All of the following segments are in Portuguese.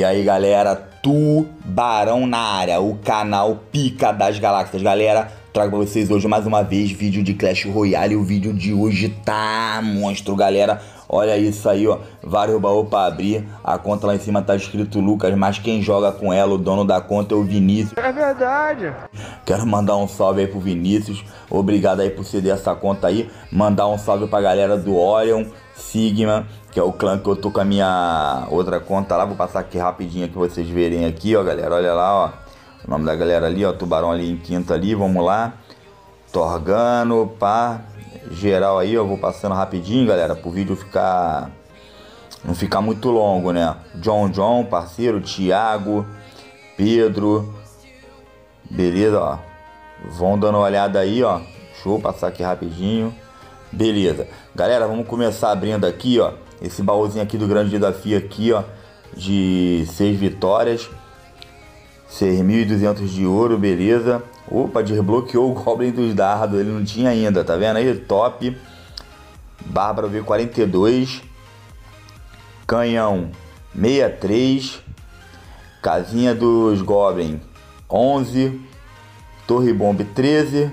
E aí galera, Tubarão na área, o canal Pica das Galáxias. Galera, trago pra vocês hoje mais uma vez vídeo de Clash Royale. E o vídeo de hoje tá monstro, galera. Olha isso aí, ó, vários baús pra abrir. A conta lá em cima tá escrito Lucas, mas quem joga com ela, o dono da conta é o Vinícius. É verdade. Quero mandar um salve aí pro Vinícius. Obrigado aí por ceder essa conta aí. Mandar um salve pra galera do Orion, Sigma, que é o clã que eu tô com a minha outra conta lá. Vou passar aqui rapidinho que vocês verem aqui, ó, galera. Olha lá, ó. O nome da galera ali, ó. Tubarão ali em quinta ali. Vamos lá. Torgano, pá. Geral aí, ó. Vou passando rapidinho, galera. Pro vídeo não ficar muito longo, né? John, parceiro. Thiago. Pedro. Beleza, ó. Vão dando uma olhada aí, ó. Deixa eu passar aqui rapidinho. Beleza. Galera, vamos começar abrindo aqui, ó. Esse baúzinho aqui do grande desafio aqui, ó. De 6 vitórias. 6.200 de ouro, beleza. Opa, desbloqueou o Goblin dos dardos. Ele não tinha ainda, tá vendo aí? Top. Bárbaro V42. Canhão 63. Casinha dos Goblin 11. Torre Bomb 13.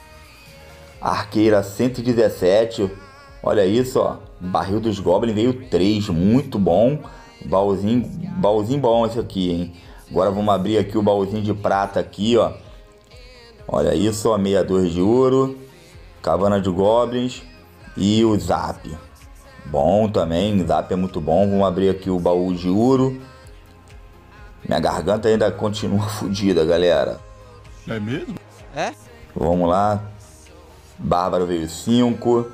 Arqueira 117. Olha isso, ó. Barril dos Goblin veio 3. Muito bom. Baúzinho bom esse aqui, hein? Agora vamos abrir aqui o baúzinho de prata aqui, ó. Olha isso, ó. 62 de ouro. Cabana de Goblins. E o Zap. Bom também. Zap é muito bom. Vamos abrir aqui o baú de ouro. Minha garganta ainda continua fodida, galera. É mesmo? É? Vamos lá. Bárbaro veio 5.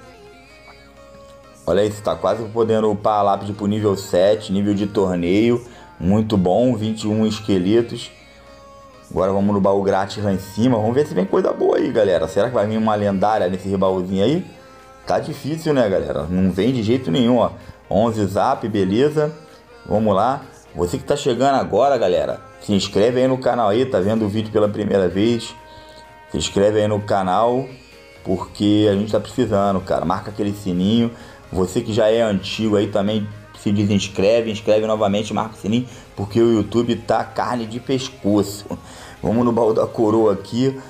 Olha isso, tá quase podendo upar a lápide pro nível 7, nível de torneio. Muito bom, 21 esqueletos. Agora vamos no baú grátis lá em cima. Vamos ver se vem coisa boa aí, galera. Será que vai vir uma lendária nesse baúzinho aí? Tá difícil, né, galera? Não vem de jeito nenhum, ó. 11 zap, beleza. Vamos lá. Você que tá chegando agora, galera, se inscreve aí no canal aí. Tá vendo o vídeo pela primeira vez? Se inscreve aí no canal, porque a gente tá precisando, cara. Marca aquele sininho. Você que já é antigo aí também se desinscreve, inscreve novamente, marca o sininho, porque o YouTube tá carne de pescoço. Vamos no baú da coroa aqui.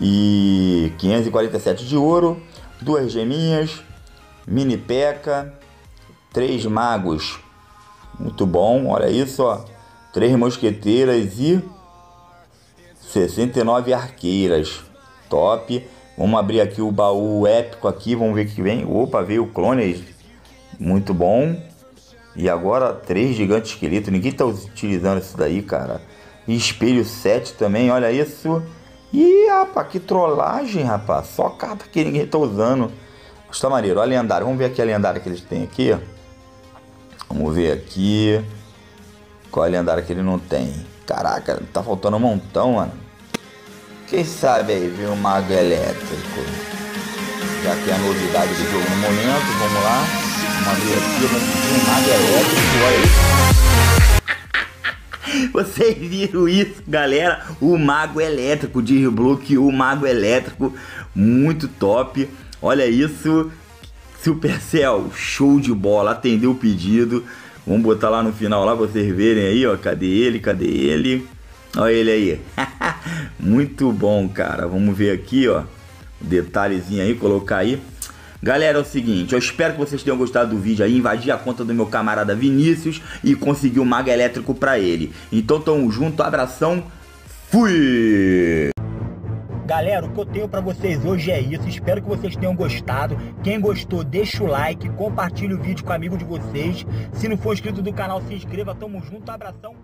E 547 de ouro, 2 geminhas, mini peca, 3 magos. Muito bom, olha isso, ó. 3 mosqueteiras e 69 arqueiras. Top. Vamos abrir aqui o baú épico aqui, vamos ver o que vem. Opa, veio o clones. Muito bom. E agora 3 gigantes esqueletos. Ninguém tá utilizando isso daí, cara. E espelho 7 também, olha isso. Ih, rapaz, que trollagem, rapaz. Só carta que ninguém tá usando. Mas tá maneiro, olha a lendária. Vamos ver aqui a lendária que eles têm aqui. Vamos ver aqui. Qual é a lendária que ele não tem? Caraca, tá faltando um montão, mano. Quem sabe aí ver o Mago Elétrico. Já que é a novidade do jogo no momento. Vamos lá. Vamos abrir aqui. Vamos ver o Mago Elétrico. Olha isso. Vocês viram isso, galera? O Mago Elétrico. Desbloqueou o Mago Elétrico. Muito top. Olha isso. Supercell. Show de bola. Atendeu o pedido. Vamos botar lá no final lá pra vocês verem aí, ó. Cadê ele? Cadê ele? Olha ele aí. Muito bom, cara. Vamos ver aqui, ó. Detalhezinho aí, colocar aí. Galera, é o seguinte. Eu espero que vocês tenham gostado do vídeo aí. Invadi a conta do meu camarada Vinícius e consegui o Mago Elétrico pra ele. Então tamo junto, abração. Fui! Galera, o que eu tenho pra vocês hoje é isso. Espero que vocês tenham gostado. Quem gostou, deixa o like, compartilha o vídeo com o amigo de vocês. Se não for inscrito do canal, se inscreva. Tamo junto, abração.